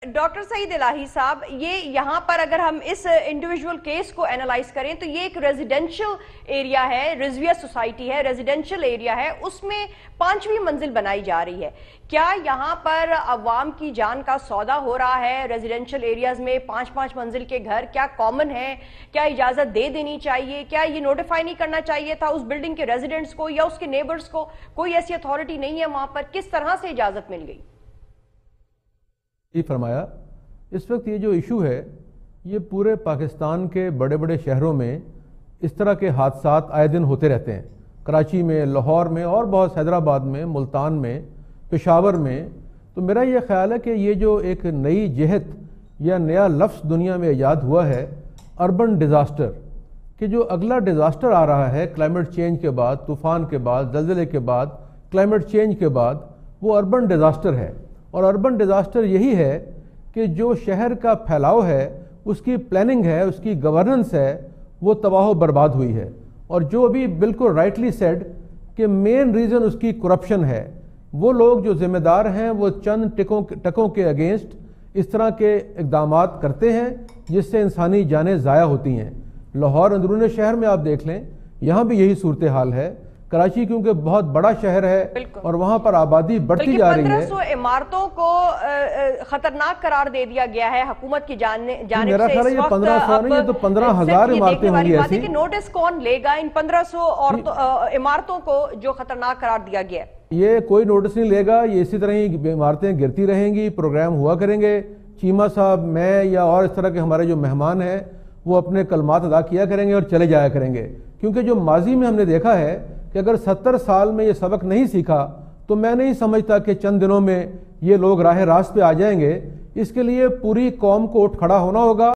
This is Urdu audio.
ڈاکٹر سعید الہی صاحب، یہ یہاں پر اگر ہم اس انڈیویجول کیس کو اینالائز کریں تو یہ ایک ریزیڈنشل ایریا ہے، رضویہ سوسائٹی ہے، ریزیڈنشل ایریا ہے، اس میں 5ویں منزل بنائی جا رہی ہے۔ کیا یہاں پر عوام کی جان کا سودا ہو رہا ہے؟ ریزیڈنشل ایریاز میں 5 منزل کے گھر کیا کامن ہیں؟ کیا اجازت دے دینی چاہیے؟ کیا یہ نوٹیفائی نہیں کرنا چاہیے تھا اس بلڈنگ کے ریزیڈنٹس کو یا اس کے نیبرز کو؟ کوئی ایسی اتھارٹی نہیں ہے وہاں پر، کس طرح سے اجازت مل گئی؟ فرمایا اس وقت یہ جو ایشو ہے یہ پورے پاکستان کے بڑے بڑے شہروں میں اس طرح کے حادثات آئے دن ہوتے رہتے ہیں، کراچی میں، لاہور میں اور بہت حیدرآباد میں، ملتان میں، پشاور میں۔ تو میرا یہ خیال ہے کہ یہ جو ایک نئی جہت یا نیا لفظ دنیا میں ایجاد ہوا ہے اربن ڈیزاسٹر، کہ جو اگلا ڈیزاسٹر آ رہا ہے کلائمیٹ چینج کے بعد، طوفان کے بعد، زلزلے کے بعد، کلائمیٹ چینج کے بعد، وہ اربن ڈیزاسٹر ہے۔ اور اربن ڈیزاسٹر یہی ہے کہ جو شہر کا پھیلاؤ ہے، اس کی پلاننگ ہے، اس کی گورننس ہے، وہ تباہ و برباد ہوئی ہے۔ اور جو ابھی بالکل رائٹلی سیڈ کہ مین ریزن اس کی کرپشن ہے، وہ لوگ جو ذمہ دار ہیں وہ چند ٹکوں کے اگینسٹ اس طرح کے اقدامات کرتے ہیں جس سے انسانی جانیں ضائع ہوتی ہیں۔ لاہور اندرون شہر میں آپ دیکھ لیں، یہاں بھی یہی صورتحال ہے۔ کراچی کیونکہ بہت بڑا شہر ہے اور وہاں پر آبادی بڑھتی جا رہی ہے۔ 1500 عمارتوں کو خطرناک قرار دے دیا گیا ہے حکومت کی جانب سے۔ میرا خیال ہے یہ 1500 نہیں، یہ تو 15,000 عمارتیں ہوں گی ایسی۔ نوٹس کون لے گا ان 1500 عمارتوں کو جو خطرناک قرار دیا گیا ہے؟ یہ کوئی نوٹس نہیں لے گا، یہ اسی طرح ہی عمارتیں گرتی رہیں گی، پروگرام ہوا کریں گے۔ چیمہ صاحب، میں یا اور اس طرح کے ہمارے جو مہمان ہیں وہ اپنے کلمات ادا کیا کریں گے اور چلے جایا کریں گے، کیونکہ جو ماضی میں ہم نے دیکھا ہے کہ اگر 70 سال میں یہ سبق نہیں سیکھا تو میں نہیں سمجھتا کہ چند دنوں میں یہ لوگ راہ راست پہ آ جائیں گے۔ اس کے لیے پوری قوم کو اٹھ کھڑا ہونا ہوگا۔